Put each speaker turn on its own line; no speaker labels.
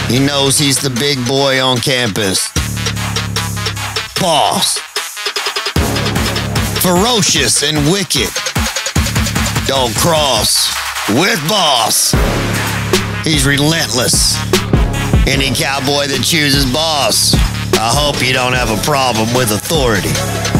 He knows he's the big boy on campus. Boss. Ferocious and wicked. Don't cross with boss. He's relentless. Any cowboy that chooses boss, I hope you don't have a problem with authority.